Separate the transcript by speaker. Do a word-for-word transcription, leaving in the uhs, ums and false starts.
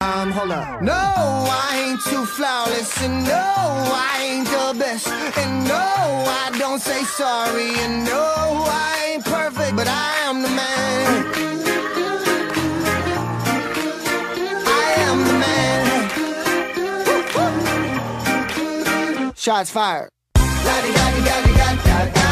Speaker 1: Um, hold up. No, I ain't too flawless, and no, I ain't the best, and no, I don't say sorry, and no, I ain't perfect, but I am the man. I am the man. Shots fired. La-di-da-di-da-di-da-da.